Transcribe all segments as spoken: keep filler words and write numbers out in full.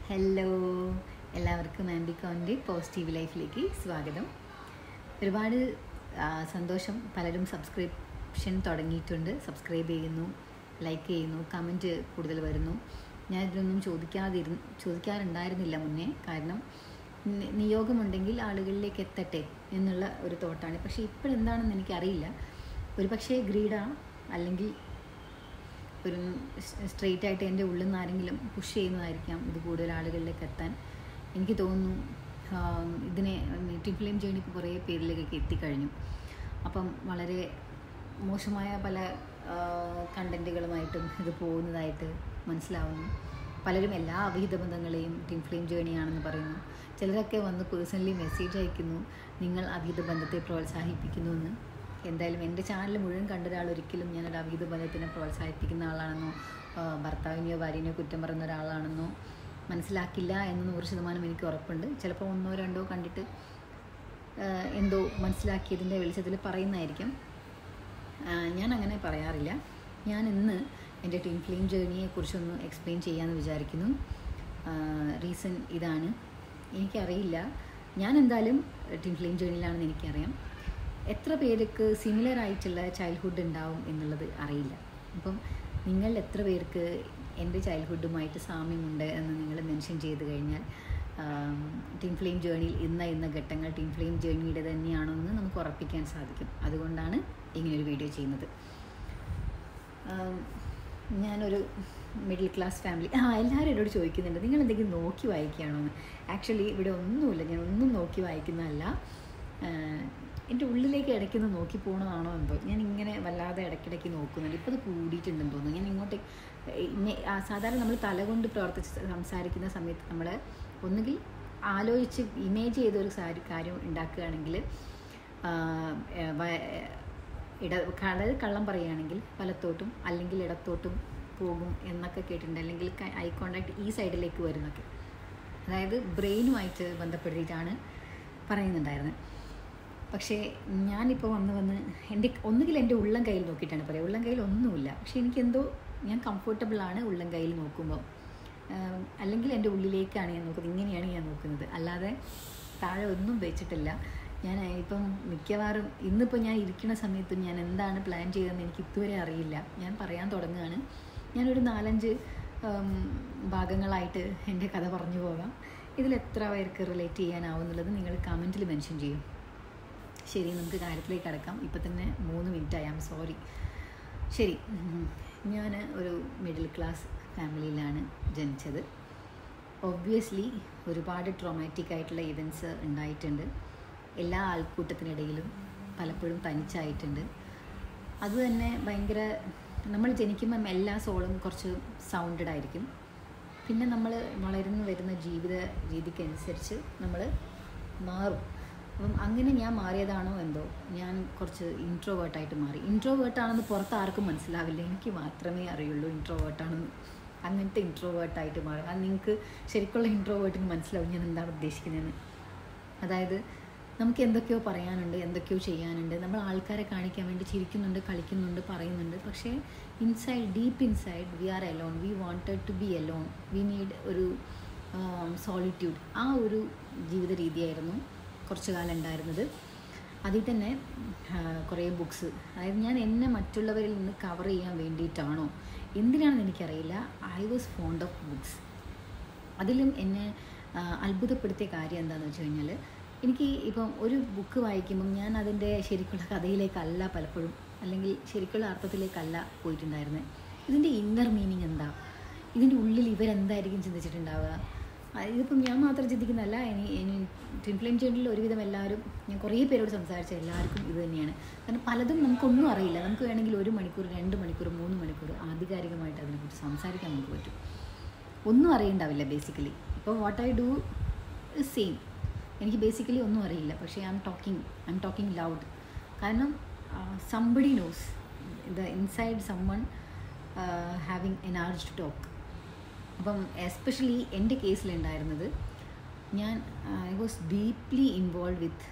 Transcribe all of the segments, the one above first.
Hello, എല്ലാവർക്കും ആംബിക്കോണിൻ്റെ positive ലൈഫിലേക്ക് സ്വാഗതം. ഒരുപാട് സന്തോഷം. പലരും സബ്സ്ക്രിപ്ഷൻ തുടങ്ങിയിട്ടുണ്ട്, സബ്സ്ക്രൈബ് ചെയ്യുന്നു, ലൈക്ക് ചെയ്യുന്നു, കമൻറ്റ് കൂടുതൽ വരുന്നു. ഞാൻ ഇതിനൊന്നും ചോദിക്കാതിരുന്ന് ചോദിക്കാറുണ്ടായിരുന്നില്ല മുന്നേ. കാരണം നിയോഗമുണ്ടെങ്കിൽ ആളുകളിലേക്ക് എത്തട്ടെ എന്നുള്ള ഒരു തോട്ടാണ്. പക്ഷേ ഇപ്പോഴെന്താണെന്ന് എനിക്കറിയില്ല. ഒരു പക്ഷേ ഗ്രീഡാണ്, അല്ലെങ്കിൽ ഒരു സ്ട്രെയിറ്റ് ആയിട്ട് എൻ്റെ ഉള്ളിൽ നിന്ന് ആരെങ്കിലും പുഷ് ചെയ്യുന്നതായിരിക്കാം ഇത് കൂടുതൽ ആളുകളിലേക്ക് എത്താൻ. എനിക്ക് തോന്നുന്നു ഇതിനെ ടിൻ ഫ്ലെയിം ജേണി ഇപ്പോൾ കുറേ പേരിലേക്കൊക്കെ എത്തിക്കഴിഞ്ഞു. അപ്പം വളരെ മോശമായ പല കണ്ടൻറ്റുകളുമായിട്ടും ഇത് പോകുന്നതായിട്ട് മനസ്സിലാവുന്നു. പലരും എല്ലാ അവിഹിത ബന്ധങ്ങളെയും ടിൻ ഫ്ലെയിം ജേണിയാണെന്ന് പറയുന്നു. ചിലരൊക്കെ വന്ന് പേഴ്സണലി മെസ്സേജ് അയക്കുന്നു, നിങ്ങൾ അവിഹിത ബന്ധത്തെ പ്രോത്സാഹിപ്പിക്കുന്നു എന്ന്. എന്തായാലും എൻ്റെ ചാനൽ മുഴുവൻ കണ്ട ഒരാൾ ഒരിക്കലും ഞാനൊരു അവിഹിത ബന്ധത്തിനെ പ്രോത്സാഹിപ്പിക്കുന്ന ആളാണെന്നോ ഭർത്താവിനെയോ ഭാര്യനെയോ കുറ്റം പറയുന്ന ഒരാളാണെന്നോ മനസ്സിലാക്കില്ല എന്ന് നൂറ് ശതമാനം എനിക്ക് ഉറപ്പുണ്ട്. ചിലപ്പോൾ ഒന്നോ രണ്ടോ കണ്ടിട്ട് എന്തോ മനസ്സിലാക്കിയതിൻ്റെ വെളിച്ചത്തിൽ പറയുന്നതായിരിക്കും. ഞാൻ അങ്ങനെ പറയാറില്ല. ഞാൻ ഇന്ന് എൻ്റെ ടിൻ ഫ്ലെയിം ജേണിയെക്കുറിച്ചൊന്ന് എക്സ്പ്ലെയിൻ ചെയ്യാമെന്ന് വിചാരിക്കുന്നു. റീസൺ ഇതാണ്. എനിക്കറിയില്ല, ഞാൻ എന്തായാലും ടിൻ ഫ്ലെയിം ജേണിയിലാണെന്ന് എനിക്കറിയാം. എത്ര പേർക്ക് സിമിലർ ആയിട്ടുള്ള ചൈൽഡ്ഹുഡ് ഉണ്ടാവും എന്നുള്ളത് അറിയില്ല. അപ്പം നിങ്ങൾ എത്ര പേർക്ക് എൻ്റെ ചൈൽഡ്ഹുഡുമായിട്ട് സാമ്യമുണ്ട് എന്ന് നിങ്ങൾ മെൻഷൻ ചെയ്ത് കഴിഞ്ഞാൽ ടിൻ ഫ്ലെയിം ജേണിയിൽ ഇന്ന ഇന്ന ഘട്ടങ്ങൾ ടിൻ ഫ്ലെയിം ജേണിയുടെ തന്നെയാണോ എന്ന് നമുക്ക് ഉറപ്പിക്കാൻ സാധിക്കും. അതുകൊണ്ടാണ് ഇങ്ങനൊരു വീഡിയോ ചെയ്യുന്നത്. ഞാനൊരു മിഡിൽ ക്ലാസ് ഫാമിലി. ആ എല്ലാവരും എന്നോട് ചോദിക്കുന്നുണ്ട്, നിങ്ങൾ എന്തെങ്കിലും നോക്കി വായിക്കുകയാണോ എന്ന്. ആക്ച്വലി ഇവിടെ ഒന്നുമില്ല, ഞാൻ ഒന്നും നോക്കി വായിക്കുന്നതല്ല. എൻ്റെ ഉള്ളിലേക്ക് ഇടയ്ക്കൊന്ന് നോക്കി പോകണതാണോ എന്തോ. ഞാൻ ഇങ്ങനെ വല്ലാതെ ഇടയ്ക്കിടയ്ക്ക് നോക്കുന്നുണ്ട്. ഇപ്പോൾ അത് കൂടിയിട്ടുണ്ടെന്ന് തോന്നുന്നു. ഞാൻ ഇങ്ങോട്ട് സാധാരണ നമ്മൾ തല കൊണ്ട് പ്രവർത്തിച്ച് സംസാരിക്കുന്ന സമയത്ത് നമ്മൾ ഒന്നുകിൽ ആലോചിച്ച് ഇമേജ് ചെയ്തൊരു കാര്യം ഉണ്ടാക്കുകയാണെങ്കിൽ ഇട അതായത് കള്ളം പറയുകയാണെങ്കിൽ വലത്തോട്ടും അല്ലെങ്കിൽ ഇടത്തോട്ടും പോകും എന്നൊക്കെ കേട്ടിട്ടുണ്ട്. അല്ലെങ്കിൽ ഐ കോണ്ടാക്ട് ഈ സൈഡിലേക്ക് വരുന്നൊക്കെ, അതായത് ബ്രെയിനുമായിട്ട് ബന്ധപ്പെടുത്തിയിട്ടാണ് പറയുന്നുണ്ടായിരുന്നത്. പക്ഷേ ഞാനിപ്പോൾ വന്ന് വന്ന് എൻ്റെ ഒന്നുകിൽ എൻ്റെ ഉള്ളം കയ്യിൽ നോക്കിയിട്ടാണ് പറയുക. ഉള്ളം കയ്യിൽ ഒന്നുമില്ല, പക്ഷേ എനിക്കെന്തോ ഞാൻ കംഫർട്ടബിളാണ് ഉള്ളം കയ്യിൽ നോക്കുമ്പോൾ. അല്ലെങ്കിൽ എൻ്റെ ഉള്ളിലേക്കാണ് ഞാൻ നോക്കുന്നത്. ഇങ്ങനെയാണ് ഞാൻ നോക്കുന്നത്, അല്ലാതെ താഴെ ഒന്നും വെച്ചിട്ടില്ല. ഞാൻ ഇപ്പം മിക്കവാറും ഇന്നിപ്പോൾ ഞാൻ ഇരിക്കുന്ന സമയത്തും ഞാൻ എന്താണ് പ്ലാൻ ചെയ്തതെന്ന് എനിക്ക് ഇതുവരെ അറിയില്ല. ഞാൻ പറയാൻ തുടങ്ങുകയാണ്. ഞാനൊരു നാലഞ്ച് ഭാഗങ്ങളായിട്ട് എൻ്റെ കഥ പറഞ്ഞു പോകാം. ഇതിൽ എത്ര പേർക്ക് റിലേറ്റ് ചെയ്യാനാവും എന്നുള്ളത് നിങ്ങൾ കമൻറ്റിൽ മെൻഷൻ ചെയ്യും. ശരി, നമുക്ക് കാര്യത്തിലേക്ക് കടക്കാം. ഇപ്പം തന്നെ മൂന്ന് മിനിറ്റ് ആയി. Um sorry. ശരി, ഞാൻ ഒരു മിഡിൽ ക്ലാസ് ഫാമിലിയിലാണ് ജനിച്ചത്. ഒബ്വിയസ്ലി ഒരുപാട് ട്രോമാറ്റിക് ആയിട്ടുള്ള ഇവൻറ്റ്സ് ഉണ്ടായിട്ടുണ്ട്. എല്ലാ ആൾക്കൂട്ടത്തിനിടയിലും പലപ്പോഴും തനിച്ചായിട്ടുണ്ട്. അതുതന്നെ ഭയങ്കര, നമ്മൾ ജനിക്കുമ്പം എല്ലാ സോളും കുറച്ച് സൗണ്ടഡ് ആയിരിക്കും. പിന്നെ നമ്മൾ വളർന്നു വരുന്ന ജീവിത രീതിക്കനുസരിച്ച് നമ്മൾ മാറും. അപ്പം അങ്ങനെ ഞാൻ മാറിയതാണോ എന്തോ, ഞാൻ കുറച്ച് ഇൻട്രോവേർട്ടായിട്ട് മാറി. ഇൻട്രോവേർട്ടാണെന്ന് പുറത്ത് ആർക്കും മനസ്സിലാവില്ല, എനിക്ക് മാത്രമേ അറിയുള്ളൂ ഇൻട്രോവേർട്ടാണെന്ന്. അങ്ങനത്തെ ഇൻട്രോവേർട്ടായിട്ട് മാറി. അത് നിങ്ങൾക്ക് ശരിക്കുള്ള ഇൻട്രോവേർട്ടിന് മനസ്സിലാവും ഞാൻ എന്താണ് ഉദ്ദേശിക്കുന്നതെന്ന്. അതായത് നമുക്ക് എന്തൊക്കെയോ പറയാനുണ്ട്, എന്തൊക്കെയോ ചെയ്യാനുണ്ട്. നമ്മൾ ആൾക്കാരെ കാണിക്കാൻ വേണ്ടി ചിരിക്കുന്നുണ്ട്, കളിക്കുന്നുണ്ട്, പറയുന്നുണ്ട്. പക്ഷേ inside, deep inside we are alone. We wanted to be alone. We need ഒരു സോളിറ്റ്യൂഡ്. ആ ഒരു ജീവിത രീതിയായിരുന്നു കുറച്ച് കാലം ഉണ്ടായിരുന്നത്. അതിൽ തന്നെ കുറേ ബുക്സ്, അതായത് ഞാൻ എന്നെ മറ്റുള്ളവരിൽ നിന്ന് കവർ ചെയ്യാൻ വേണ്ടിയിട്ടാണോ എന്തിനാണെന്ന് എനിക്കറിയില്ല, I was fond of books. അതിലും എന്നെ അത്ഭുതപ്പെടുത്തിയ കാര്യം എന്താണെന്ന് വെച്ച് കഴിഞ്ഞാൽ, എനിക്ക് ഇപ്പം ഒരു ബുക്ക് വായിക്കുമ്പം ഞാൻ അതിൻ്റെ ശരിക്കുള്ള കഥയിലേക്കല്ല പലപ്പോഴും, അല്ലെങ്കിൽ ശരിക്കുള്ള അർത്ഥത്തിലേക്കല്ല പോയിട്ടുണ്ടായിരുന്നത്. ഇതിൻ്റെ ഇന്നർ മീനിങ് എന്താ, ഇതിൻ്റെ ഉള്ളിൽ ഇവരെന്തായിരിക്കും ചിന്തിച്ചിട്ടുണ്ടാവുക. ഇതിപ്പം ഞാൻ മാത്രം ചിന്തിക്കുന്നതല്ല. ഇനി ഇനി ടിൻ ഫ്ലെയിം ജേണിയിൽ ഒരുവിധം എല്ലാവരും, ഞാൻ കുറേ പേരോട് സംസാരിച്ച എല്ലാവർക്കും ഇത് തന്നെയാണ്. കാരണം പലതും നമുക്കൊന്നും അറിയില്ല. നമുക്ക് വേണമെങ്കിൽ ഒരു മണിക്കൂർ, രണ്ട് മണിക്കൂർ, മൂന്ന് മണിക്കൂർ ആധികാരികമായിട്ട് അതിനെക്കുറിച്ച് സംസാരിക്കാൻ നമുക്ക് പറ്റും. ഒന്നും അറിയണ്ടാവില്ല ബേസിക്കലി. ഇപ്പോൾ what I do is same. എനിക്ക് ബേസിക്കലി ഒന്നും അറിയില്ല, പക്ഷേ I'm talking I'm talking loud. കാരണം somebody knows the inside someone having an urge to talk. അപ്പം എസ്പെഷ്യലി എൻ്റെ കേസിലുണ്ടായിരുന്നത്, ഞാൻ I was deeply involve with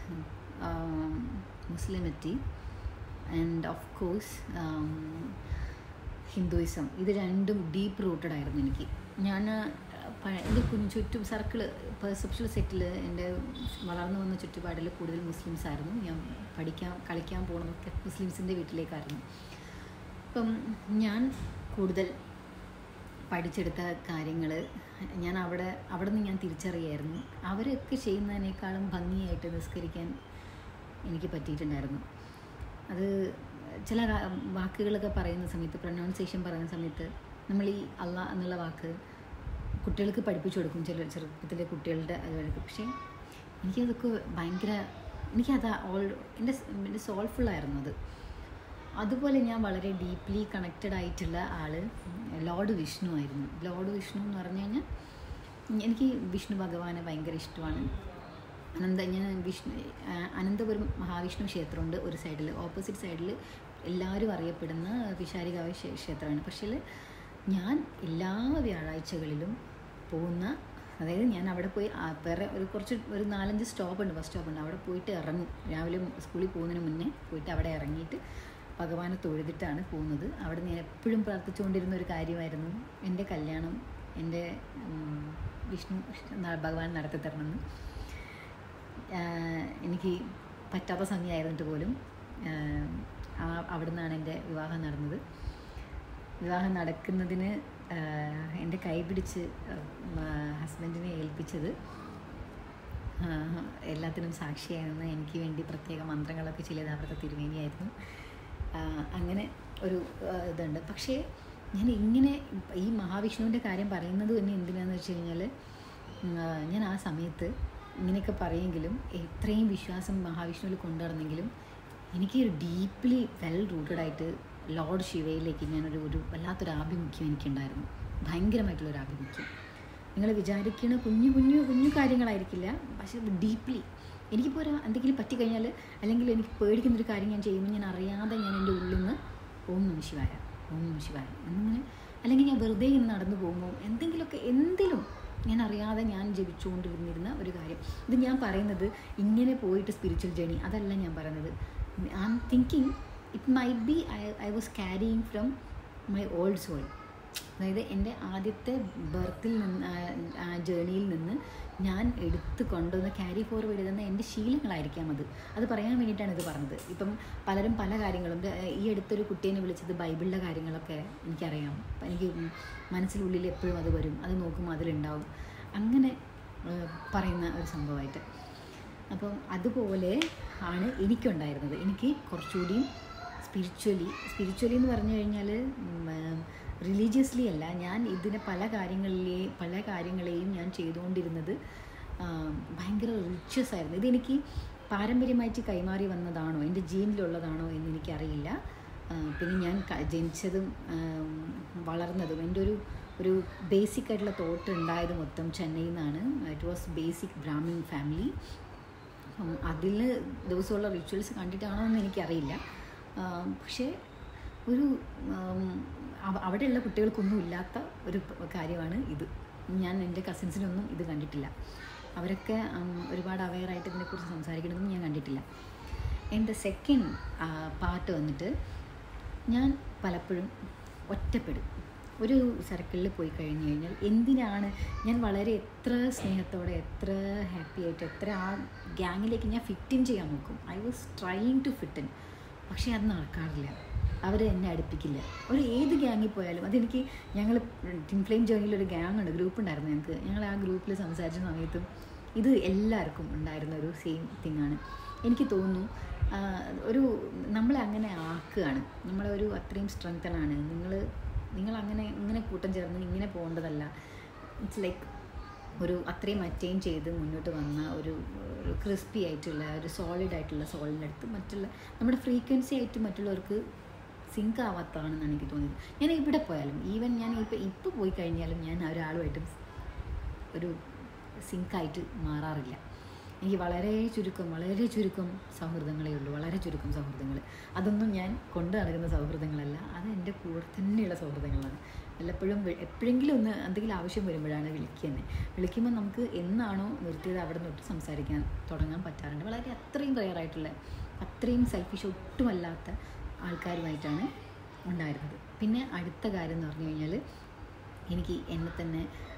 മുസ്ലിമിറ്റി ആൻഡ് ഓഫ് കോഴ്സ് ഹിന്ദുയിസം. ഇത് രണ്ടും ഡീപ്പ് റൂട്ടഡ് ആയിരുന്നു എനിക്ക്. ഞാൻ എൻ്റെ കുഞ്ഞു ചുറ്റും സർക്കിള് പെർസെപ്ഷൽ സെറ്റിൽ എൻ്റെ വളർന്നു വന്ന ചുറ്റുപാടിൽ കൂടുതൽ മുസ്ലിംസ് ആയിരുന്നു. ഞാൻ പഠിക്കാൻ കളിക്കാൻ പോകുന്നതൊക്കെ മുസ്ലിംസിൻ്റെ വീട്ടിലേക്കായിരുന്നു. അപ്പം ഞാൻ കൂടുതൽ പഠിച്ചെടുത്ത കാര്യങ്ങൾ ഞാൻ അവിടെ അവിടെ നിന്ന് ഞാൻ തിരിച്ചറിയായിരുന്നു. അവരൊക്കെ ചെയ്യുന്നതിനേക്കാളും ഭംഗിയായിട്ട് നിസ്കരിക്കാൻ എനിക്ക് പറ്റിയിട്ടുണ്ടായിരുന്നു. അത് ചില വാക്കുകളൊക്കെ പറയുന്ന സമയത്ത്, പ്രൊനൗൺസിയേഷൻ പറയുന്ന സമയത്ത് നമ്മൾ ഈ അള്ളാഹ് എന്നുള്ള വാക്ക് കുട്ടികൾക്ക് പഠിപ്പിച്ചു കൊടുക്കും, ചില ചെറുപ്പത്തിലെ കുട്ടികളുടെ അതുവരെയൊക്കെ. പക്ഷേ എനിക്കതൊക്കെ ഭയങ്കര എനിക്കത് ഓൾ എൻ്റെ എൻ്റെ സോൾഫുള്ളായിരുന്നു അത്. അതുപോലെ ഞാൻ വളരെ ഡീപ്ലി കണക്റ്റഡ് ആയിട്ടുള്ള ആൾ ലോർഡ് വിഷ്ണു ആയിരുന്നു. ലോർഡ് വിഷ്ണു എന്ന് പറഞ്ഞു കഴിഞ്ഞാൽ എനിക്ക് വിഷ്ണു ഭഗവാനെ ഭയങ്കര ഇഷ്ടമാണ്. അനന്ത ഞാൻ വിഷ്ണു അനന്തപുരം മഹാവിഷ്ണു ക്ഷേത്രമുണ്ട് ഒരു സൈഡിൽ, ഓപ്പോസിറ്റ് സൈഡിൽ എല്ലാവരും അറിയപ്പെടുന്ന വിശാരികാവ് ക്ഷേത്രമാണ്. പക്ഷേ ഞാൻ എല്ലാ വ്യാഴാഴ്ചകളിലും പോകുന്ന, അതായത് ഞാൻ അവിടെ പോയി വേറെ ഒരു കുറച്ച് ഒരു നാലഞ്ച് സ്റ്റോപ്പുണ്ട്, ബസ് സ്റ്റോപ്പുണ്ട്, അവിടെ പോയിട്ട് ഇറങ്ങും. രാവിലെ സ്കൂളിൽ പോകുന്നതിന് മുന്നേ പോയിട്ട് അവിടെ ഇറങ്ങിയിട്ട് ഭഗവാനെ തൊഴുതിട്ടാണ് പോകുന്നത്. അവിടെ ഞാൻ എപ്പോഴും പ്രാർത്ഥിച്ചുകൊണ്ടിരുന്ന ഒരു കാര്യമായിരുന്നു എൻ്റെ കല്യാണം എൻ്റെ വിഷ്ണു ഭഗവാൻ നടത്തി തരണമെന്ന്. എനിക്ക് പറ്റാത്ത സമയമായിരുന്നിട്ട് പോലും അവിടെ നിന്നാണ് എൻ്റെ വിവാഹം നടന്നത്. വിവാഹം നടക്കുന്നതിന് എൻ്റെ കൈ പിടിച്ച് ഹസ്ബൻഡിനെ ഏൽപ്പിച്ചത് എല്ലാത്തിനും സാക്ഷിയായിരുന്ന എനിക്ക് വേണ്ടി പ്രത്യേക മന്ത്രങ്ങളൊക്കെ ചെയ്തത് അവിടുത്തെ തിരുമേനിയായിരുന്നു. അങ്ങനെ ഒരു ഇതുണ്ട്. പക്ഷേ ഞാൻ ഇങ്ങനെ ഈ മഹാവിഷ്ണുവിൻ്റെ കാര്യം പറയുന്നത് തന്നെ എന്തിനാണെന്ന് വെച്ച് കഴിഞ്ഞാൽ, ഞാൻ ആ സമയത്ത് ഇങ്ങനെയൊക്കെ പറയുമെങ്കിലും എത്രയും വിശ്വാസം മഹാവിഷ്ണുവിൽ കൊണ്ടുവരണമെങ്കിലും എനിക്ക് ഒരു ഡീപ്ലി വെൽ റൂട്ടഡായിട്ട് ലോർഡ് ശിവയിലേക്ക് ഞാനൊരു ഒരു വല്ലാത്തൊരു ആഭിമുഖ്യം എനിക്കുണ്ടായിരുന്നു. ഭയങ്കരമായിട്ടുള്ളൊരു ആഭിമുഖ്യം. നിങ്ങൾ വിചാരിക്കുന്ന കുഞ്ഞു കുഞ്ഞു കുഞ്ഞു കാര്യങ്ങളായിരിക്കില്ല, പക്ഷേ ഡീപ്ലി എനിക്കിപ്പോൾ ഒരു എന്തെങ്കിലും പറ്റിക്കഴിഞ്ഞാൽ അല്ലെങ്കിൽ എനിക്ക് പേടിക്കുന്നൊരു കാര്യം ഞാൻ ചെയ്യുമ്പോൾ ഞാൻ അറിയാതെ ഞാൻ എൻ്റെ ഉള്ളിൽ നിന്ന് ഓം നമഃ ശിവായ ഓം നമഃ ശിവായ എന്നിങ്ങനെ, അല്ലെങ്കിൽ ഞാൻ വെറുതെ ഇങ്ങനെ നടന്നു പോകുമ്പോൾ എന്തെങ്കിലുമൊക്കെ എന്തിലും ഞാൻ അറിയാതെ ഞാൻ ജപിച്ചുകൊണ്ടിരുന്നിരുന്ന ഒരു കാര്യം. ഇത് ഞാൻ പറയുന്നത് ഇങ്ങനെ പോയിട്ട് സ്പിരിച്വൽ ജേണി അതല്ല ഞാൻ പറയുന്നത്. I am thinking it might be I I was carrying from my old soul. അതായത് എൻ്റെ ആദ്യത്തെ ബർത്തിൽ നിന്ന് ആ ജേണിയിൽ നിന്ന് ഞാൻ എടുത്ത് കൊണ്ടുവന്ന് ക്യാരി ഫോർവേഡ് ചെയ്തെന്ന എൻ്റെ ശീലങ്ങളായിരിക്കാം അത്. അത് പറയാൻ വേണ്ടിയിട്ടാണ് ഇത് പറഞ്ഞത്. ഇപ്പം പലരും പല കാര്യങ്ങളും, ഈ അടുത്തൊരു കുട്ടീനെ വിളിച്ചത് ബൈബിളിലെ കാര്യങ്ങളൊക്കെ എനിക്കറിയാം. എനിക്ക് മനസ്സിനുള്ളിൽ എപ്പോഴും അത് വരും, അത് നോക്കുമ്പോൾ അതിലുണ്ടാവും, അങ്ങനെ പറയുന്ന ഒരു സംഭവമായിട്ട്. അപ്പം അതുപോലെ ആണ് എനിക്കുണ്ടായിരുന്നത്. എനിക്ക് കുറച്ചുകൂടിയും സ്പിരിച്വലി സ്പിരിച്വലി എന്ന് പറഞ്ഞു കഴിഞ്ഞാൽ റിലീജിയസ്ലി അല്ല, ഞാൻ ഇതിനെ പല കാര്യങ്ങളിലെയും പല കാര്യങ്ങളെയും ഞാൻ ചെയ്തുകൊണ്ടിരുന്നത് ഭയങ്കര റിച്ചസ് ആയിരുന്നു. ഇതെനിക്ക് പാരമ്പര്യമായിട്ട് കൈമാറി വന്നതാണോ, എൻ്റെ ജീനിലുള്ളതാണോ എന്ന് എനിക്കറിയില്ല. പിന്നെ ഞാൻ ജനിച്ചതും വളർന്നതും എൻ്റെ ഒരു ഒരു ബേസിക് ആയിട്ടുള്ള തോട്ട് ഉണ്ടായത് മൊത്തം ചെന്നൈയിൽ നിന്നാണ്. It was basic Brahmin family. അതിൽ ദിവസമുള്ള റിച്വൽസ് കണ്ടിട്ടാണോ എന്ന് എനിക്കറിയില്ല. പക്ഷേ ഒരു അവിടെയുള്ള കുട്ടികൾക്കൊന്നും ഇല്ലാത്ത ഒരു കാര്യമാണ് ഇത്. ഞാൻ എൻ്റെ കസിൻസിനൊന്നും ഇത് കണ്ടിട്ടില്ല. അവരൊക്കെ ഒരുപാട് അവെയറായിട്ട് ഇതിനെക്കുറിച്ച് സംസാരിക്കണമെന്നും ഞാൻ കണ്ടിട്ടില്ല. എൻ്റെ സെക്കൻഡ് പാർട്ട് വന്നിട്ട്, ഞാൻ പലപ്പോഴും ഒറ്റപ്പെടും. ഒരു സർക്കിളിൽ പോയി കഴിഞ്ഞ് കഴിഞ്ഞാൽ എന്തിനാണ് ഞാൻ വളരെ എത്ര സ്നേഹത്തോടെ എത്ര ഹാപ്പി ആയിട്ട് എത്ര ആ ഗ്യാങ്ങിലേക്ക് ഞാൻ ഫിറ്റ് ഇൻ ചെയ്യാൻ നോക്കും. I was trying to fit in. പക്ഷേ അത് നടക്കാറില്ല. അവർ എന്നെ അടുപ്പിക്കില്ല. ഒരു ഏത് ഗ്യാങ്ങിൽ പോയാലും അതെനിക്ക്, ഞങ്ങൾ ടിൻ ഫ്ലെയിം ജേർണിയിലൊരു ഗ്യാങ് ഉണ്ട്, ഗ്രൂപ്പ് ഉണ്ടായിരുന്നു ഞങ്ങൾക്ക്. ഞങ്ങൾ ആ ഗ്രൂപ്പിൽ സംസാരിച്ച സമയത്തും ഇത് എല്ലാവർക്കും ഉണ്ടായിരുന്ന ഒരു സെയിം തിങ്ങാണ്. എനിക്ക് തോന്നുന്നു ഒരു നമ്മളെ അങ്ങനെ ആക്കുകയാണ്, നമ്മളെ ഒരു അത്രയും സ്ട്രെങ്തനാണ്. നിങ്ങൾ നിങ്ങളങ്ങനെ ഇങ്ങനെ കൂട്ടം ചേർന്ന് ഇങ്ങനെ പോകേണ്ടതല്ല. ഇറ്റ്സ് ലൈക്ക് ഒരു അത്രയും അറ്റൈൻ ചെയ്ത് മുന്നോട്ട് വന്ന ഒരു ക്രിസ്പി ആയിട്ടുള്ള ഒരു സോളിഡ് ആയിട്ടുള്ള സോളിൻ്റെ അടുത്ത് മറ്റുള്ള നമ്മുടെ ഫ്രീക്വൻസി ആയിട്ട് മറ്റുള്ളവർക്ക് സിങ്ക് ആവാത്തതാണെന്നാണ് എനിക്ക് തോന്നിയത്. ഞാൻ ഇവിടെ പോയാലും, ഈവൻ ഞാൻ ഇപ്പോൾ ഇപ്പോൾ പോയി കഴിഞ്ഞാലും ഞാൻ ഒരാളുമായിട്ടും ഒരു സിങ്കായിട്ട് മാറാറില്ല. എനിക്ക് വളരെ ചുരുക്കം വളരെ ചുരുക്കം സൗഹൃദങ്ങളേ ഉള്ളൂ, വളരെ ചുരുക്കം സൗഹൃദങ്ങൾ. അതൊന്നും ഞാൻ കൊണ്ടു നടക്കുന്ന സൗഹൃദങ്ങളല്ല, അത് എൻ്റെ കൂടെ തന്നെയുള്ള സൗഹൃദങ്ങളാണ്. വല്ലപ്പോഴും എപ്പോഴെങ്കിലും ഒന്ന് എന്തെങ്കിലും ആവശ്യം വരുമ്പോഴാണ് വിളിക്കുന്നത്. വിളിക്കുമ്പോൾ നമുക്ക് എന്നാണോ നിർത്തിയത് അവിടെ തൊട്ട് സംസാരിക്കാൻ തുടങ്ങാൻ പറ്റാറുണ്ട്. വളരെ അത്രയും റെയറായിട്ടുള്ള, അത്രയും സെൽഫിഷ് ഒട്ടുമല്ലാത്ത ആൾക്കാരുമായിട്ടാണ് ഉണ്ടായിരുന്നത്. പിന്നെ അടുത്ത കാര്യം എന്ന് പറഞ്ഞു കഴിഞ്ഞാൽ, എനിക്ക് എന്നെ തന്നെ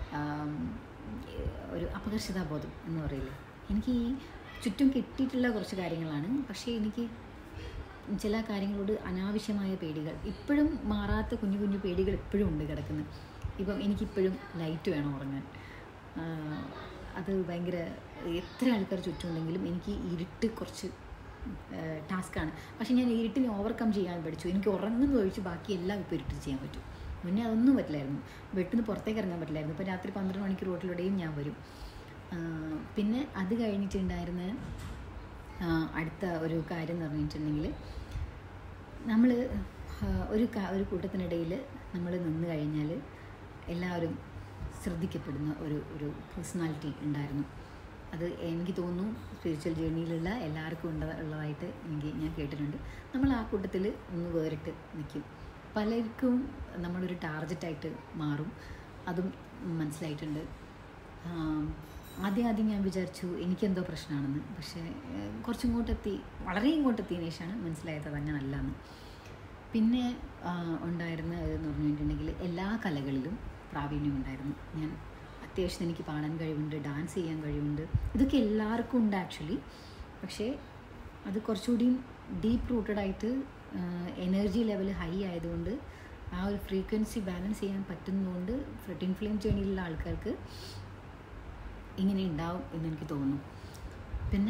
ഒരു അപകർഷതാബോധം എന്ന് പറയില്ലേ, എനിക്ക് ഈ ചുറ്റും കിട്ടിയിട്ടുള്ള കുറച്ച് കാര്യങ്ങളാണ്. പക്ഷേ എനിക്ക് ചില കാര്യങ്ങളോട് അനാവശ്യമായ പേടികൾ, ഇപ്പോഴും മാറാത്ത കുഞ്ഞു കുഞ്ഞു പേടികൾ ഇപ്പോഴും ഉണ്ട് കിടക്കുന്നത്. ഇപ്പം എനിക്കിപ്പോഴും ലൈറ്റ് വേണം ഉറങ്ങാൻ. അത് ഭയങ്കര, എത്ര ആൾക്കാർ ചുറ്റുമുണ്ടെങ്കിലും എനിക്ക് ഇരുട്ട് കുറച്ച് ടാസ്ക്കാണ്. പക്ഷേ ഞാൻ ഇരുട്ടിനെ ഓവർകം ചെയ്യാൻ പഠിച്ചു. എനിക്ക് ഉറങ്ങുന്ന ഒഴിച്ച് ബാക്കി എല്ലാം ഇപ്പോൾ ഇരുട്ട് ചെയ്യാൻ പറ്റും. മുന്നേ അതൊന്നും പറ്റില്ലായിരുന്നു. വീട്ടിൽ നിന്ന് പുറത്തേക്ക് ഇറങ്ങാൻ പറ്റില്ലായിരുന്നു. ഇപ്പോൾ രാത്രി പന്ത്രണ്ട് മണിക്ക് റോട്ടിലൂടെയും ഞാൻ വരും. പിന്നെ അത് കഴിഞ്ഞിട്ടുണ്ടായിരുന്ന അടുത്ത ഒരു കാര്യം എന്ന് പറഞ്ഞിട്ടുണ്ടെങ്കിൽ, നമ്മൾ ഒരു ഒരു കൂട്ടത്തിനിടയിൽ നമ്മൾ നിന്ന് കഴിഞ്ഞാൽ എല്ലാവരും ശ്രദ്ധിക്കപ്പെടുന്ന ഒരു ഒരു പേഴ്സണാലിറ്റി ഉണ്ടായിരുന്നു. അത് എനിക്ക് തോന്നുന്നു സ്പിരിച്വൽ ജേർണിയിലുള്ള എല്ലാവർക്കും ഉണ്ട ഉള്ളതായിട്ട് എനിക്ക് ഞാൻ കേട്ടിട്ടുണ്ട്. നമ്മൾ ആ കൂട്ടത്തിൽ ഒന്ന് വേറിട്ട് നിൽക്കും. പലർക്കും നമ്മളൊരു ടാർഗറ്റായിട്ട് മാറും. അതും മനസ്സിലായിട്ടുണ്ട്. ആദ്യം ആദ്യം ഞാൻ വിചാരിച്ചു എനിക്കെന്തോ പ്രശ്നമാണെന്ന്. പക്ഷേ കുറച്ചും ഇങ്ങോട്ടെത്തി, വളരെ ഇങ്ങോട്ടെത്തിയതിനു ശേഷമാണ് മനസ്സിലായത് അതങ്ങനെ അല്ലാന്ന്. പിന്നെ ഉണ്ടായിരുന്നതെന്ന് പറഞ്ഞിട്ടുണ്ടെങ്കിൽ എല്ലാ കലകളിലും പ്രാവീണ്യം ഉണ്ടായിരുന്നു. ഞാൻ അത്യാവശ്യം എനിക്ക് പാടാൻ കഴിവുണ്ട്, ഡാൻസ് ചെയ്യാൻ കഴിവുണ്ട്. ഇതൊക്കെ എല്ലാവർക്കും ഉണ്ട് ആക്ച്വലി. പക്ഷേ അത് കുറച്ചുകൂടി ഡീപ്പ് റൂട്ടഡായിട്ട് എനർജി ലെവൽ ഹൈ ആയതുകൊണ്ട് ആ ഒരു ഫ്രീക്വൻസി ബാലൻസ് ചെയ്യാൻ പറ്റുന്നതുകൊണ്ട് ട്വിൻ ഫ്ലെയിം ജേർണിയിലുള്ള ആൾക്കാർക്ക് ഇങ്ങനെ ഉണ്ടാവും എന്നെനിക്ക് തോന്നുന്നു. പിന്നെ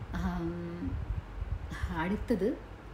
അടുത്തത്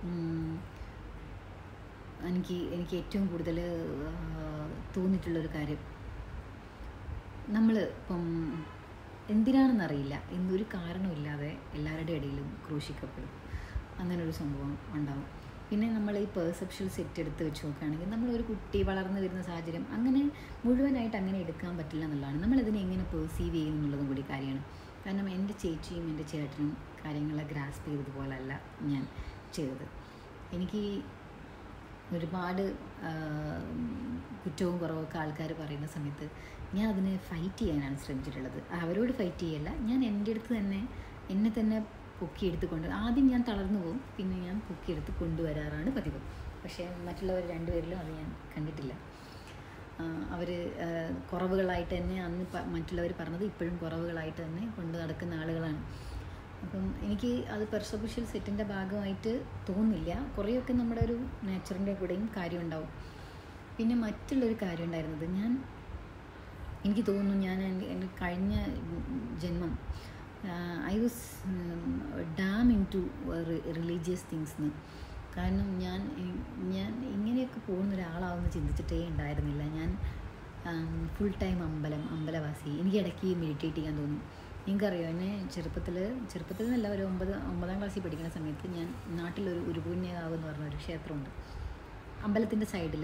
എനിക്ക് എനിക്ക് ഏറ്റവും കൂടുതൽ തോന്നിയിട്ടുള്ളൊരു കാര്യം, നമ്മൾ ഇപ്പം എന്തിനാണെന്നറിയില്ല, എന്തൊരു കാരണമില്ലാതെ എല്ലാവരുടെ ഇടയിലും ക്രൂശിക്കപ്പെടും. അങ്ങനൊരു സംഭവം ഉണ്ടാവും. പിന്നെ നമ്മൾ ഈ പെർസെപ്ഷൻ സെറ്റ് എടുത്ത് വെച്ച് നോക്കുകയാണെങ്കിൽ, നമ്മളൊരു കുട്ടി വളർന്നു വരുന്ന സാഹചര്യം അങ്ങനെ മുഴുവനായിട്ട് അങ്ങനെ എടുക്കാൻ പറ്റില്ല എന്നുള്ളതാണ്. നമ്മളതിനെ എങ്ങനെ പെർസീവ് ചെയ്യും എന്നുള്ളതും കൂടി കാര്യമാണ്. കാരണം എൻ്റെ ചേച്ചിയും എൻ്റെ ചേട്ടനും കാര്യങ്ങളെ ഗ്രാസ്പ് ചെയ്തതുപോലല്ല ഞാൻ ചെയ്തത്. എനിക്ക് ഒരുപാട് കുറ്റവും കുറവൊക്കെ ആൾക്കാർ പറയുന്ന സമയത്ത് ഞാൻ അതിനെ ഫൈറ്റ് ചെയ്യാനാണ് ശ്രമിച്ചിട്ടുള്ളത്. അവരോട് ഫൈറ്റ് ചെയ്യല്ല, ഞാൻ എൻ്റെ അടുത്ത് തന്നെ എന്നെ തന്നെ പൊക്കിയെടുത്ത് കൊണ്ട്, ആദ്യം ഞാൻ തളർന്നു പോകും, പിന്നെ ഞാൻ പൊക്കിയെടുത്ത് കൊണ്ടുവരാറാണ് പതിവ്. പക്ഷേ മറ്റുള്ളവർ രണ്ടുപേരിലും അത് ഞാൻ കണ്ടിട്ടില്ല. അവർ കുറവുകളായിട്ട് തന്നെ അന്ന് മറ്റുള്ളവർ പറഞ്ഞത് ഇപ്പോഴും കുറവുകളായിട്ട് തന്നെ കൊണ്ട് നടക്കുന്ന ആളുകളാണ്. അപ്പം എനിക്ക് അത് പെർസെപ്ഷൻ സെറ്റിൻ്റെ ഭാഗമായിട്ട് തോന്നില്ല. കുറേയൊക്കെ നമ്മുടെ ഒരു നേച്ചറിൻ്റെ കൂടെയും കാര്യം ഉണ്ടാവും. പിന്നെ മറ്റുള്ളൊരു കാര്യം ഉണ്ടായിരുന്നത്, ഞാൻ എനിക്ക് തോന്നുന്നു ഞാൻ എൻ്റെ കഴിഞ്ഞ ജന്മം I was drawn into religious തിങ്സ്ന്ന്. കാരണം ഞാൻ ഞാൻ ഇങ്ങനെയൊക്കെ പോകുന്ന ഒരാളാവുമെന്ന് ചിന്തിച്ചിട്ടേ ഉണ്ടായിരുന്നില്ല. ഞാൻ ഫുൾ ടൈം അമ്പലം അമ്പലവാസി. എനിക്ക് ഇടയ്ക്ക് മെഡിറ്റേറ്റ് ചെയ്യാൻ തോന്നും. നിങ്ങൾക്കറിയാം, എന്നെ ചെറുപ്പത്തിൽ ചെറുപ്പത്തിൽ നിന്നല്ല ഒരു ഒമ്പത് ഒമ്പതാം ക്ലാസ്സിൽ പഠിക്കുന്ന സമയത്ത് ഞാൻ നാട്ടിലൊരു ഉരുപുണ്യകാവ് എന്ന് പറഞ്ഞൊരു ക്ഷേത്രമുണ്ട്. അമ്പലത്തിൻ്റെ സൈഡിൽ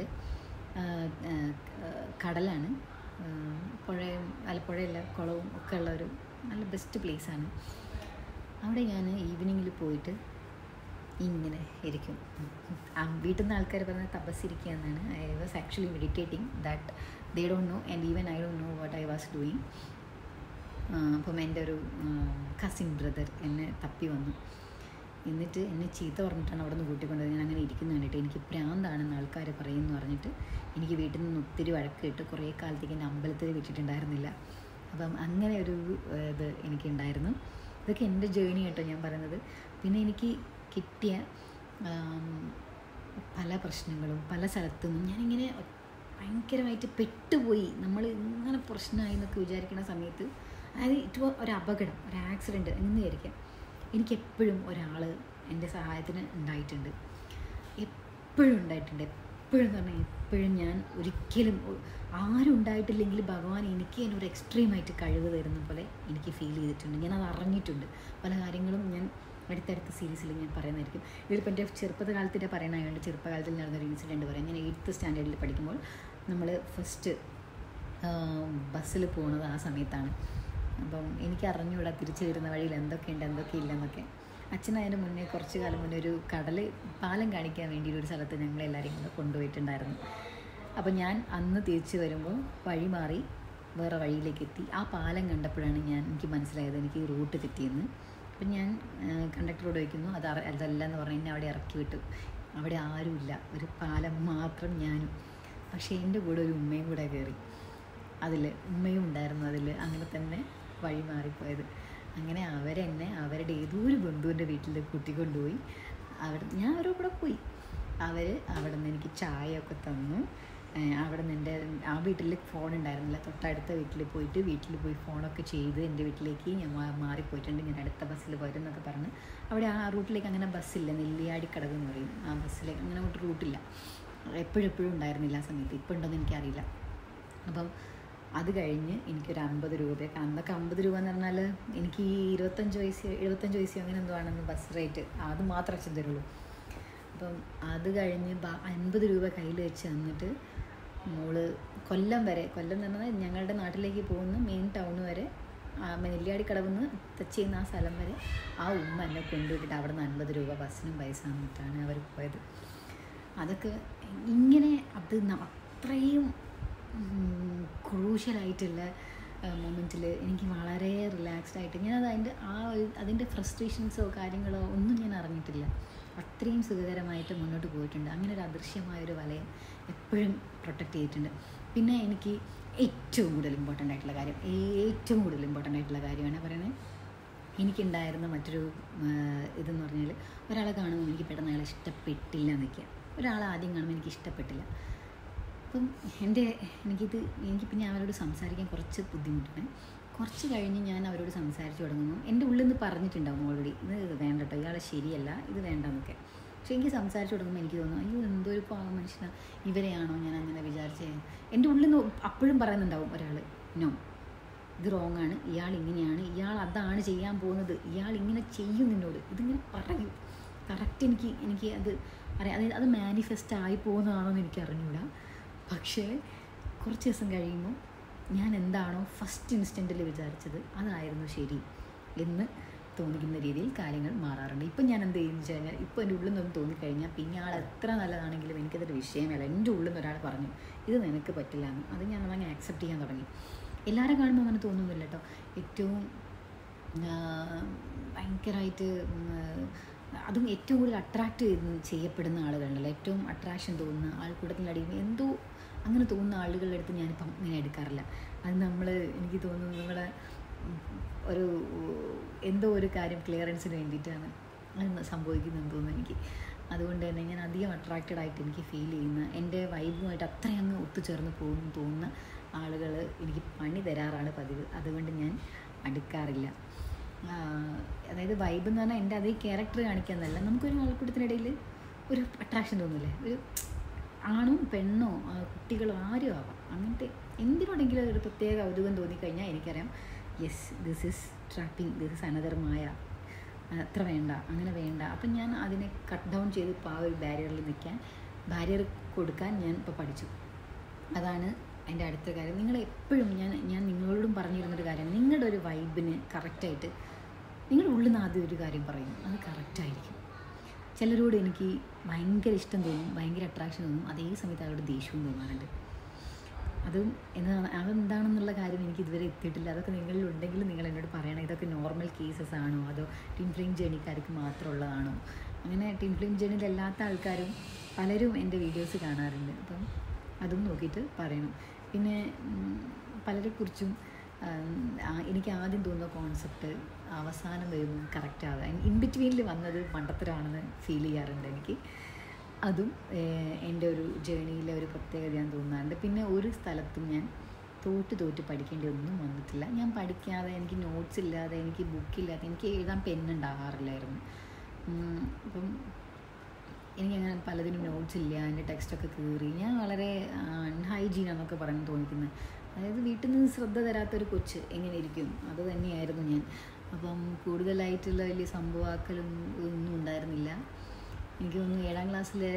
കടലാണ്, പുഴയും ആലപ്പുഴയല്ല കുളവും ഒക്കെ ഉള്ള ഒരു നല്ല ബെസ്റ്റ് പ്ലേസാണ്. അവിടെ ഞാൻ ഈവനിങ്ങിൽ പോയിട്ട് ഇങ്ങനെ ഇരിക്കും. വീട്ടിൽ നിന്ന് ആൾക്കാർ പറഞ്ഞാൽ തപസ്സിരിക്കുക എന്നാണ്. I was actually meditating that they don't know and even I don't know what I was doing. അപ്പം എൻ്റെ ഒരു കസിൻ ബ്രദർ എന്നെ തപ്പി വന്നു. എന്നിട്ട് എന്നെ ചീത്ത പറഞ്ഞിട്ടാണ് അവിടെ നിന്ന് കൂട്ടിക്കൊണ്ടത്. ഞാൻ അങ്ങനെ ഇരിക്കുന്ന കണ്ടിട്ട് എനിക്ക് ഭ്രാന്താണെന്ന് ആൾക്കാർ പറയുമെന്ന് പറഞ്ഞിട്ട് എനിക്ക് വീട്ടിൽ നിന്ന് ഒത്തിരി വഴക്കിട്ട് കുറേ കാലത്തേക്ക് എൻ്റെ അമ്പലത്തിൽ വിട്ടിട്ടുണ്ടായിരുന്നില്ല. അപ്പം അങ്ങനെ ഒരു ഇത് എനിക്കുണ്ടായിരുന്നു. ഇതൊക്കെ എൻ്റെ ജേണി കേട്ടോ ഞാൻ പറയുന്നത്. പിന്നെ എനിക്ക് കിട്ടിയ പല പ്രശ്നങ്ങളും പല സ്ഥലത്തു നിന്നും ഞാനിങ്ങനെ ഭയങ്കരമായിട്ട് പെട്ടുപോയി. നമ്മൾ ഇങ്ങനെ പ്രശ്നമായി എന്നൊക്കെ വിചാരിക്കുന്ന സമയത്ത്, അതായത് ഇറ്റ് ഒരു അപകടം, ഒരു ആക്സിഡൻറ്റ് എന്ന് വിചാരിക്കാം, എനിക്കെപ്പോഴും ഒരാൾ എൻ്റെ സഹായത്തിന് ഉണ്ടായിട്ടുണ്ട്. എപ്പോഴും ഉണ്ടായിട്ടുണ്ട്. എപ്പോഴും എന്ന് പറഞ്ഞാൽ എപ്പോഴും ഞാൻ ഒരിക്കലും ആരും ഉണ്ടായിട്ടില്ലെങ്കിൽ ഭഗവാൻ എനിക്ക് അതിനൊരു എക്സ്ട്രീമായിട്ട് കഴിവ് തരുന്ന പോലെ എനിക്ക് ഫീൽ ചെയ്തിട്ടുണ്ട്. ഞാനത് അറിഞ്ഞിട്ടുണ്ട്. പല കാര്യങ്ങളും ഞാൻ അടുത്തടുത്ത സീരീസിൽ ഞാൻ പറയുന്നതായിരിക്കും. ഇതിലിപ്പോൾ എൻ്റെ ചെറുപ്പത്തെ കാലത്തിൻ്റെ പറയണതുകൊണ്ട് ചെറുപ്പകാലത്തിൽ നടന്നൊരു ഇൻസിഡൻറ്റ് പറയാം. ഞാൻ എയ്ത്ത് സ്റ്റാൻഡേർഡിൽ പഠിക്കുമ്പോൾ നമ്മൾ ഫസ്റ്റ് ബസ്സിൽ പോകുന്നത് ആ സമയത്താണ്. അപ്പം എനിക്ക് അറിഞ്ഞുകൂടാ തിരിച്ചു വരുന്ന വഴിയിൽ എന്തൊക്കെയുണ്ട് എന്തൊക്കെ ഇല്ലെന്നൊക്കെ. അച്ഛൻ അതിന് മുന്നേ കുറച്ച് കാലം മുന്നേ ഒരു കടൽ പാലം കാണിക്കാൻ വേണ്ടി ഒരു സ്ഥലത്ത് ഞങ്ങളെല്ലാവരെയും കൂടെ കൊണ്ടുപോയിട്ടുണ്ടായിരുന്നു. അപ്പം ഞാൻ അന്ന് തിരിച്ചു വരുമ്പോൾ വഴി മാറി വേറെ വഴിയിലേക്ക് എത്തി. ആ പാലം കണ്ടപ്പോഴാണ് ഞാൻ എനിക്ക് മനസ്സിലായത് എനിക്ക് ഈ റൂട്ട് തെറ്റിയെന്ന്. അപ്പം ഞാൻ കണ്ടക്ടറോട് ചോദിക്കുന്നു അത് അതല്ല എന്ന് പറഞ്ഞ് എന്നെ അവിടെ ഇറക്കി വിട്ടു. അവിടെ ആരുമില്ല, ഒരു പാലം മാത്രം ഞാനും. പക്ഷേ എൻ്റെ കൂടെ ഒരു ഉമ്മയും കൂടെ കയറി. അതിൽ ഉമ്മയും ഉണ്ടായിരുന്നു അതിൽ. അങ്ങനെ തന്നെ വഴി മാറിപ്പോയത്. അങ്ങനെ അവരെന്നെ അവരുടെ ഏതോ ഒരു ബന്ധുവിൻ്റെ വീട്ടിൽ കൂട്ടിക്കൊണ്ടുപോയി. അവിടെ ഞാൻ അവരുടെ കൂടെ പോയി. അവർ അവിടെ നിന്ന് എനിക്ക് ചായയൊക്കെ തന്നു. അവിടെ നിന്ന് എൻ്റെ ആ വീട്ടിൽ ഫോൺ ഉണ്ടായിരുന്നില്ല. തൊട്ടടുത്ത വീട്ടിൽ പോയിട്ട് വീട്ടിൽ പോയി ഫോണൊക്കെ ചെയ്ത് എൻ്റെ വീട്ടിലേക്ക് ഞാൻ മാറിപ്പോയിട്ടുണ്ട്, ഞാൻ അടുത്ത ബസ്സിൽ പോയിട്ടെന്നൊക്കെ പറഞ്ഞ്. അവിടെ ആ റൂട്ടിലേക്ക് അങ്ങനെ ബസ്സില്ല, നെല്ലിയാടിക്കടവ് എന്ന് പറയും ആ ബസ്സിലേക്ക്. അങ്ങനെ അങ്ങോട്ട് റൂട്ടില്ല, എപ്പോഴെപ്പോഴും ഉണ്ടായിരുന്നില്ല ആ സമയത്ത്. ഇപ്പോൾ ഉണ്ടോയെന്ന് എനിക്കറിയില്ല. അപ്പം അത് കഴിഞ്ഞ് എനിക്കൊരു അമ്പത് രൂപയൊക്കെ, അന്നൊക്കെ അമ്പത് രൂപ എന്ന് പറഞ്ഞാൽ എനിക്ക് ഈ ഇരുപത്തഞ്ച് വയസ്സ് എഴുപത്തഞ്ച് വയസ്സോ അങ്ങനെ എന്തോ ആണെന്ന് ബസ് റേറ്റ്, അത് മാത്രമേ അച്ഛൻ തരുള്ളൂ. അപ്പം അത് കഴിഞ്ഞ് അൻപത് രൂപ കയ്യിൽ വെച്ച് തന്നിട്ട് മോള് കൊല്ലം വരെ, കൊല്ലം എന്ന് പറഞ്ഞാൽ ഞങ്ങളുടെ നാട്ടിലേക്ക് പോകുന്ന മെയിൻ ടൗൺ വരെ, നെല്ലിയാടിക്കടവിൽ നിന്ന് ടച്ച് ചെയ്യുന്ന ആ സ്ഥലം വരെ ആ ഉമ്മ എന്നെ കൊണ്ടുവിട്ടിട്ട് അവിടെ നിന്ന് അൻപത് രൂപ ബസ്സിനും പൈസ തന്നിട്ടാണ് അവർ പോയത്. അതൊക്കെ ഇങ്ങനെ അത് അത്രയും ക്രൂഷ്യലായിട്ടുള്ള മൊമെൻറ്റിൽ എനിക്ക് വളരെ റിലാക്സ്ഡ് ആയിട്ട് ഞാനത് അതിൻ്റെ ആ അതിൻ്റെ ഫ്രസ്ട്രേഷൻസോ കാര്യങ്ങളോ ഒന്നും ഞാൻ അറിഞ്ഞിട്ടില്ല. അത്രയും സുഖകരമായിട്ട് മുന്നോട്ട് പോയിട്ടുണ്ട്. അങ്ങനെ ഒരു അദൃശ്യമായൊരു വലയം എപ്പോഴും പ്രൊട്ടക്റ്റ് ചെയ്തിട്ടുണ്ട്. പിന്നെ എനിക്ക് ഏറ്റവും കൂടുതൽ ഇമ്പോർട്ടൻ്റ് ആയിട്ടുള്ള കാര്യം ഏറ്റവും കൂടുതൽ ഇമ്പോർട്ടൻ്റ് ആയിട്ടുള്ള കാര്യമാണ് പറയുന്നത്. എനിക്കുണ്ടായിരുന്ന മറ്റൊരു ഇതെന്ന് പറഞ്ഞാൽ, ഒരാളെ കാണുമ്പോൾ എനിക്ക് പെട്ടെന്ന് അയാളെ ഇഷ്ടപ്പെട്ടില്ല എന്നൊക്കെയാണ്. ഒരാളെ ആദ്യം കാണുമ്പോൾ എനിക്ക് ഇഷ്ടപ്പെട്ടില്ല. അപ്പം എൻ്റെ എനിക്കിത് എനിക്ക് പിന്നെ അവരോട് സംസാരിക്കാൻ കുറച്ച് ബുദ്ധിമുട്ടാണ്. കുറച്ച് കഴിഞ്ഞ് ഞാൻ അവരോട് സംസാരിച്ച് തുടങ്ങുന്നു. എൻ്റെ ഉള്ളിൽ നിന്ന് പറഞ്ഞിട്ടുണ്ടാവും ഓൾറെഡി, ഇത് വേണ്ട കേട്ടോ, ഇയാളെ ശരിയല്ല, ഇത് വേണ്ടെന്നൊക്കെ. പക്ഷേ എനിക്ക് സംസാരിച്ച് തുടങ്ങുമ്പോൾ എനിക്ക് തോന്നും, അയ്യോ എന്തോ ഒരു പാവം മനുഷ്യനാണ്, ഇവരെയാണോ ഞാൻ അങ്ങനെ വിചാരിച്ചത്. എൻ്റെ ഉള്ളിൽ നിന്ന് അപ്പോഴും പറയുന്നുണ്ടാവും ഒരാൾ, നോ, ഇത് റോങ് ആണ്, ഇയാൾ ഇങ്ങനെയാണ്, ഇയാൾ അതാണ് ചെയ്യാൻ പോകുന്നത്, ഇയാൾ ഇങ്ങനെ ചെയ്യും നിന്നോട്, ഇതിങ്ങനെ പറയും. കറക്റ്റ് എനിക്ക് എനിക്ക് അത് അറിയാം. അതായത് അത് മാനിഫെസ്റ്റ് ആയി പോകുന്നതാണോ എന്ന് എനിക്ക് അറിഞ്ഞൂടാ. പക്ഷേ കുറച്ച് ദിവസം കഴിയുമ്പോൾ ഞാൻ എന്താണോ ഫസ്റ്റ് ഇൻസ്റ്റൻറ്റിൽ വിചാരിച്ചത് അതായിരുന്നു ശരി എന്ന് തോന്നിക്കുന്ന രീതിയിൽ കാര്യങ്ങൾ മാറാറുണ്ട്. ഇപ്പം ഞാൻ എന്ത് ചെയ്യുന്നു വെച്ച് കഴിഞ്ഞാൽ, ഇപ്പോൾ എൻ്റെ ഉള്ളിൽ നിന്നൊന്നും തോന്നിക്കഴിഞ്ഞാൽ പിന്നെ ആൾ എത്ര നല്ലതാണെങ്കിലും എനിക്കതൊരു വിഷയമല്ല. എൻ്റെ ഉള്ളിൽ നിന്ന് ഒരാൾ പറഞ്ഞു ഇത് നിനക്ക് പറ്റില്ല എന്ന്, അത് ഞാൻ അതങ്ങനെ ആക്സെപ്റ്റ് ചെയ്യാൻ തുടങ്ങി. എല്ലാവരും കാണുമ്പോൾ അങ്ങനെ തോന്നുന്നില്ല കേട്ടോ. ഏറ്റവും ഭയങ്കരമായിട്ട് അതും ഏറ്റവും കൂടുതൽ അട്രാക്റ്റ് ചെയ്യപ്പെടുന്ന ആളുകളുണ്ടല്ലോ, ഏറ്റവും അട്രാക്ഷൻ തോന്നുന്ന ആൾക്കൂട്ടത്തിലടിയും എന്തോ അങ്ങനെ തോന്നുന്ന ആളുകളുടെ അടുത്ത് ഞാനിപ്പം ഇങ്ങനെ എടുക്കാറില്ല. അത് നമ്മൾ എനിക്ക് തോന്നുന്നു നമ്മളെ ഒരു എന്തോ ഒരു കാര്യം ക്ലിയറൻസിന് വേണ്ടിയിട്ടാണ് അത് സംഭവിക്കുന്നതെന്ന് തോന്നുന്നു എനിക്ക്. അതുകൊണ്ട് തന്നെ ഞാൻ അധികം അട്രാക്റ്റഡ് ആയിട്ട് എനിക്ക് ഫീൽ ചെയ്യുന്ന, എൻ്റെ വൈബുമായിട്ട് അത്രയും അങ്ങ് ഒത്തുചേർന്ന് പോകുന്നു തോന്നുന്ന ആളുകൾ എനിക്ക് പണി തരാറാണ് പതിവ്. അതുകൊണ്ട് ഞാൻ അടുക്കാറില്ല. അതായത് വൈബ് എന്ന് പറഞ്ഞാൽ എൻ്റെ അതേ ക്യാരക്ടർ കാണിക്കാന്നല്ല, നമുക്കൊരു ആൾക്കൂട്ടത്തിനിടയിൽ ഒരു അട്രാക്ഷൻ തോന്നില്ലേ, ഒരു ആണും പെണ്ണോ കുട്ടികളോ ആരും ആവാം, അങ്ങനത്തെ എന്തിനോടെങ്കിലും ഒരു പ്രത്യേക കൗതുകം തോന്നിക്കഴിഞ്ഞാൽ എനിക്കറിയാം, yes this is trapping, this is another maya, അത്ര വേണ്ട, അങ്ങനെ വേണ്ട. അപ്പം ഞാൻ അതിനെ കട്ട് ഡൗൺ ചെയ്ത് ഇപ്പോൾ ആ ഒരു ബാരിയറിൽ നിൽക്കാൻ, ബാരിയർ കൊടുക്കാൻ ഞാൻ ഇപ്പോൾ പഠിച്ചു. അതാണ് എൻ്റെ അടുത്ത കാര്യം. നിങ്ങൾ എപ്പോഴും ഞാൻ ഞാൻ നിങ്ങളോടും പറഞ്ഞിരുന്നൊരു കാര്യം, നിങ്ങളുടെ ഒരു വൈബിന് കറക്റ്റായിട്ട് നിങ്ങളുടെ ഉള്ളിൽ നിന്ന് ആദ്യം ഒരു കാര്യം പറയും, അത് കറക്റ്റായിരിക്കും. ചിലരോട് എനിക്ക് ഭയങ്കര ഇഷ്ടം തോന്നും, ഭയങ്കര അട്രാക്ഷൻ തോന്നും, അതേ സമയത്ത് അവരോട് ദേഷ്യവും തോന്നാറുണ്ട്. അതും എന്താണ് അതെന്താണെന്നുള്ള കാര്യം എനിക്ക് ഇതുവരെ എത്തിയിട്ടില്ല. അതൊക്കെ നിങ്ങളിലുണ്ടെങ്കിൽ നിങ്ങൾ എന്നോട് പറയണം. ഇതൊക്കെ നോർമൽ കേസസ് ആണോ അതോ ടിൻ ഫ്ലെയിം ജേണിക്കാർക്ക് മാത്രമുള്ളതാണോ? അങ്ങനെ ടിൻ ഫ്ലെയിം ജേണിയിലല്ലാത്ത ആൾക്കാരും പലരും എൻ്റെ വീഡിയോസ് കാണാറുണ്ട്. അപ്പം അതും നോക്കിയിട്ട് പറയണം. പിന്നെ പലരെക്കുറിച്ചും എനിക്ക് ആദ്യം തോന്നുന്ന കോൺസെപ്റ്റ് അവസാനം വരുമ്പോൾ കറക്റ്റ് ആവുക, ഇൻ ബിറ്റ്വീനിൽ വന്നത് മണ്ടത്തരമാണെന്ന് ഫീൽ ചെയ്യാറുണ്ട് എനിക്ക്. അതും എൻ്റെ ഒരു ജേണിയിലെ ഒരു പ്രത്യേകതയാണെന്ന് തോന്നാറുണ്ട്. പിന്നെ ഒരു സ്ഥലത്തും ഞാൻ തോറ്റ് തോറ്റ് പഠിക്കേണ്ടി ഒന്നും വന്നിട്ടില്ല. ഞാൻ പഠിക്കാതെ, എനിക്ക് നോട്ട്സ് ഇല്ലാതെ, എനിക്ക് ബുക്കില്ലാതെ, എനിക്ക് എഴുതാൻ പെണ്ണുണ്ടാകാറില്ലായിരുന്നു. അപ്പം എനിക്കങ്ങനെ പലതിനും നോട്ട്സ് ഇല്ല, എൻ്റെ ടെക്സ്റ്റൊക്കെ കീറി, ഞാൻ വളരെ അൺഹൈജീനാന്നൊക്കെ പറഞ്ഞ് തോന്നിക്കുന്നത്. അതായത് വീട്ടിൽ നിന്ന് ശ്രദ്ധ തരാത്തൊരു കൊച്ച് എങ്ങനെ ഇരിക്കും, അത് തന്നെയായിരുന്നു ഞാൻ. അപ്പം കൂടുതലായിട്ടുള്ള വലിയ സംഭവമാക്കലും ഒന്നും ഉണ്ടായിരുന്നില്ല. എനിക്ക് തോന്നുന്നു ഏഴാം ക്ലാസ്സിലെ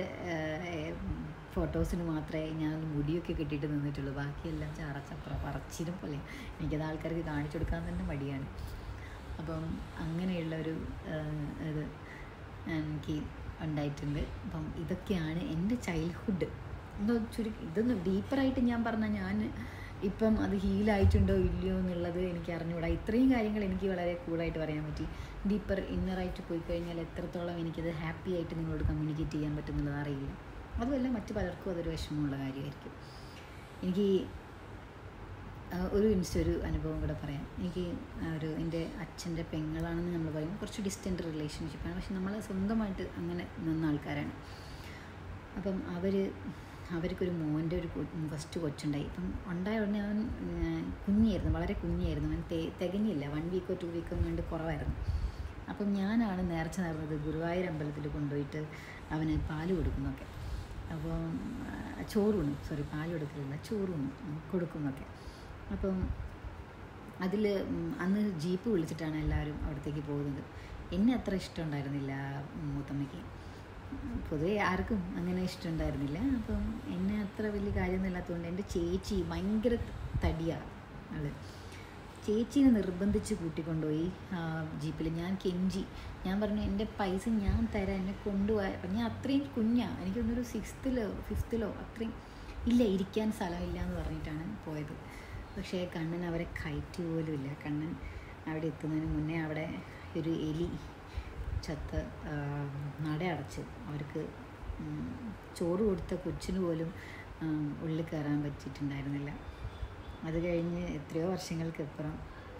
ഫോട്ടോസിന് മാത്രമേ ഞാൻ മുടിയൊക്കെ കെട്ടിയിട്ട് നിന്നിട്ടുള്ളൂ. ബാക്കിയെല്ലാം ചാറച്ചപ്പറ പറച്ചിലും പോലെ. എനിക്കത് ആൾക്കാർക്ക് കാണിച്ചു കൊടുക്കാൻ തന്നെ മടിയാണ്. അപ്പം അങ്ങനെയുള്ളൊരു ഇത് എനിക്ക് ഉണ്ടായിട്ടുണ്ട്. അപ്പം ഇതൊക്കെയാണ് എൻ്റെ ചൈൽഡ്ഹുഡ്. എന്തോ ചുരുക്കി ഇതൊന്ന് ഡീപ്പറായിട്ട് ഞാൻ പറഞ്ഞാൽ ഞാൻ ഇപ്പം അത് ഹീലായിട്ടുണ്ടോ ഇല്ലയോ എന്നുള്ളത് എനിക്ക് അറിഞ്ഞുകൂടാ. ഇത്രയും കാര്യങ്ങൾ എനിക്ക് വളരെ കൂളായിട്ട് പറയാൻ പറ്റി. ഡീപ്പർ ഇന്നറായിട്ട് പോയി കഴിഞ്ഞാൽ എത്രത്തോളം എനിക്കത് ഹാപ്പി ആയിട്ട് നിങ്ങളോട് കമ്മ്യൂണിക്കേറ്റ് ചെയ്യാൻ പറ്റുന്നുള്ളത് അറിയില്ല. അതുമല്ല മറ്റു പലർക്കും അതൊരു വിഷമമുള്ള കാര്യമായിരിക്കും. എനിക്ക് ഒരു ഇൻസ്റ്റ ഒരു അനുഭവം കൂടെ പറയാം. എനിക്ക് ഒരു എൻ്റെ അച്ഛൻ്റെ പെങ്ങളാണെന്ന് നമ്മൾ പറയും, കുറച്ച് ഡിസ്റ്റൻറ്റ് റിലേഷൻഷിപ്പാണ്, പക്ഷെ നമ്മൾ സ്വന്തമായിട്ട് അങ്ങനെ നിന്ന ആൾക്കാരാണ്. അപ്പം അവർ അവർക്കൊരു മോൻ്റെ ഒരു ഫസ്റ്റ് കൊച്ചുണ്ടായി. ഇപ്പം ഉണ്ടായ ഉടനെ അവൻ കുഞ്ഞായിരുന്നു, വളരെ കുഞ്ഞായിരുന്നു, അവൻ തെ തികഞ്ഞില്ല വൺ വീക്കോ ടു വീക്കോ കണ്ട് കുറവായിരുന്നു. അപ്പം ഞാനാണ് നേർച്ച നേർന്നത് ഗുരുവായൂർ അമ്പലത്തിൽ കൊണ്ടുപോയിട്ട് അവന് പാല് കൊടുക്കുന്നൊക്കെ. അപ്പം ചോറൂണ് സോറി പാൽ കൊടുക്കില്ല ചോറൂണ് കൊടുക്കുന്നൊക്കെ. അപ്പം അതിൽ അന്ന് ജീപ്പ് വിളിച്ചിട്ടാണ് എല്ലാവരും അവിടത്തേക്ക് പോകുന്നത്. എന്നെ അത്ര ഇഷ്ടമുണ്ടായിരുന്നില്ല മൂത്തമ്മയ്ക്ക്, പൊതുവെ ആർക്കും അങ്ങനെ ഇഷ്ടമുണ്ടായിരുന്നില്ല. അപ്പം എന്നെ അത്ര വലിയ കാര്യമൊന്നും ഇല്ലാത്തതുകൊണ്ട് എൻ്റെ ചേച്ചി ഭയങ്കര തടിയാണ് ആൾ. ചേച്ചീനെ നിർബന്ധിച്ച് കൂട്ടിക്കൊണ്ടുപോയി ജീപ്പിൽ. ഞാൻ കെഞ്ചി, ഞാൻ പറഞ്ഞു എൻ്റെ പൈസ ഞാൻ തരാം, എന്നെ കൊണ്ടുപോയി. അപ്പം ഞാൻ അത്രയും കുഞ്ഞാണ്, എനിക്കൊന്നൊരു സിക്സ്ത്തിലോ ഫിഫ്ത്തിലോ അത്രയും ഇല്ല, ഇരിക്കാൻ സ്ഥലമില്ല എന്ന് പറഞ്ഞിട്ടാണ് പോയത്. പക്ഷേ കണ്ണൻ അവരെ കയറ്റി പോലും ഇല്ല. കണ്ണൻ അവിടെ എത്തുന്നതിന് മുന്നേ അവിടെ ഒരു എലി ചത്ത് നട അടച്ച് അവർക്ക് ചോറ് കൊടുത്ത കൊച്ചിന് പോലും ഉള്ളിൽ കയറാൻ പറ്റിയിട്ടുണ്ടായിരുന്നില്ല. അത് കഴിഞ്ഞ് എത്രയോ വർഷങ്ങൾക്കപ്പുറം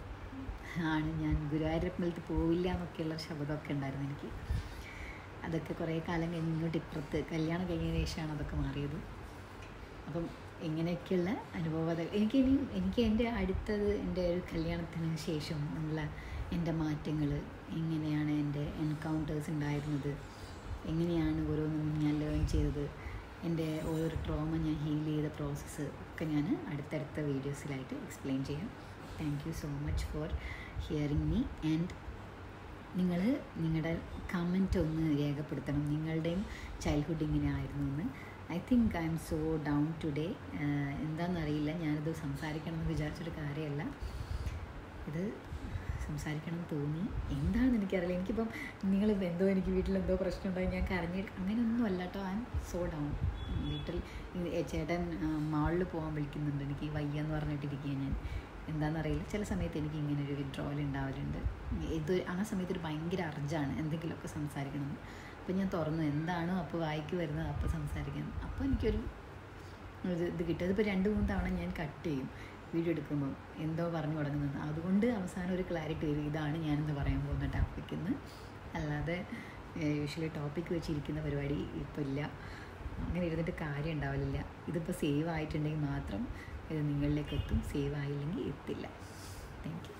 ആണ് ഞാൻ ഗുരുവായൂരമ്പലത്തിൽ പോവില്ല എന്നൊക്കെയുള്ള ശബ്ദമൊക്കെ ഉണ്ടായിരുന്നു എനിക്ക്. അതൊക്കെ കുറേ കാലം കഴിഞ്ഞ് ഇങ്ങോട്ട് ഇപ്പുറത്ത് കല്യാണം കഴിഞ്ഞതിന് ശേഷമാണ് അതൊക്കെ മാറിയത്. അപ്പം ഇങ്ങനെയൊക്കെയുള്ള അനുഭവങ്ങൾ എനിക്കിനി എനിക്ക് എൻ്റെ അടുത്തത് എൻ്റെ ഒരു കല്യാണത്തിന് ശേഷം ഉള്ള എൻ്റെ മാറ്റങ്ങൾ, എങ്ങനെയാണ് എൻ്റെ എൻകൗണ്ടേഴ്സ് ഉണ്ടായിരുന്നത്, എങ്ങനെയാണ് ഓരോന്നും ഞാൻ ലേൺ ചെയ്തത്, എൻ്റെ ഓരോ ട്രോമ ഞാൻ ഹീൽ ചെയ്ത പ്രോസസ്സ് ഒക്കെ ഞാൻ അടുത്തടുത്ത വീഡിയോസിലായിട്ട് എക്സ്പ്ലെയിൻ ചെയ്യാം. Thank you so much for hearing me. And നിങ്ങൾ നിങ്ങളുടെ കമൻറ്റ് ഒന്ന് രേഖപ്പെടുത്തണം, നിങ്ങളുടെയും ചൈൽഡ്ഹുഡ് ഇങ്ങനെ ആയിരുന്നു എന്ന്. I think I M so down today. എന്താണെന്നറിയില്ല, ഞാനിത് സംസാരിക്കണം എന്ന് വിചാരിച്ചൊരു കാര്യമല്ല, ഇത് സംസാരിക്കണം തോന്നി. എന്താണെന്ന് എനിക്കറിയില്ല. എനിക്കിപ്പം നിങ്ങൾ എന്തോ എനിക്ക് വീട്ടിലെന്തോ പ്രശ്നം ഉണ്ടായി ഞാൻ കരഞ്ഞ് അങ്ങനെയൊന്നും അല്ല കേട്ടോ. I M so down. വീട്ടിൽ ചേട്ടൻ മാളിൽ പോകാൻ വിളിക്കുന്നുണ്ട്, എനിക്ക് വയ്യെന്ന് പറഞ്ഞിട്ടിരിക്കുക ഞാൻ. എന്താണെന്നറിയില്ല, ചില സമയത്ത് എനിക്ക് ഇങ്ങനെ ഒരു വിഡ്രോവൽ ഉണ്ടാവലുണ്ട്. ഇത് ആ സമയത്ത് ഒരു ഭയങ്കര അർജാണ് എന്തെങ്കിലുമൊക്കെ സംസാരിക്കണം. അപ്പോൾ ഞാൻ തുറന്നു എന്താണോ അപ്പോൾ വായിക്ക് വരുന്നത് അപ്പോൾ സംസാരിക്കണം. അപ്പോൾ എനിക്കൊരു ഇത് ഇത് കിട്ടും. അതിപ്പോൾ രണ്ട് മൂന്ന് തവണ ഞാൻ കട്ട് ചെയ്യും വീഡിയോ എടുക്കുമ്പോൾ, എന്തോ പറഞ്ഞു തുടങ്ങുന്നത്. അതുകൊണ്ട് അവസാനം ഒരു ക്ലാരിറ്റി വരും, ഇതാണ് ഞാനിന്ന് പറയാൻ പോകുന്ന ടോപ്പിക്കെന്ന്. അല്ലാതെ യൂഷ്വലി ടോപ്പിക്ക് വെച്ചിരിക്കുന്ന പരിപാടി ഇപ്പോൾ ഇല്ല. അങ്ങനെ ഇരുന്നിട്ട് കാര്യം ഉണ്ടാവില്ല. ഇതിപ്പോൾ സേവ് ആയിട്ടുണ്ടെങ്കിൽ മാത്രം ഇത് നിങ്ങളിലേക്ക് എത്തും, സേവ് ആയില്ലെങ്കിൽ എത്തില്ല. Thank U.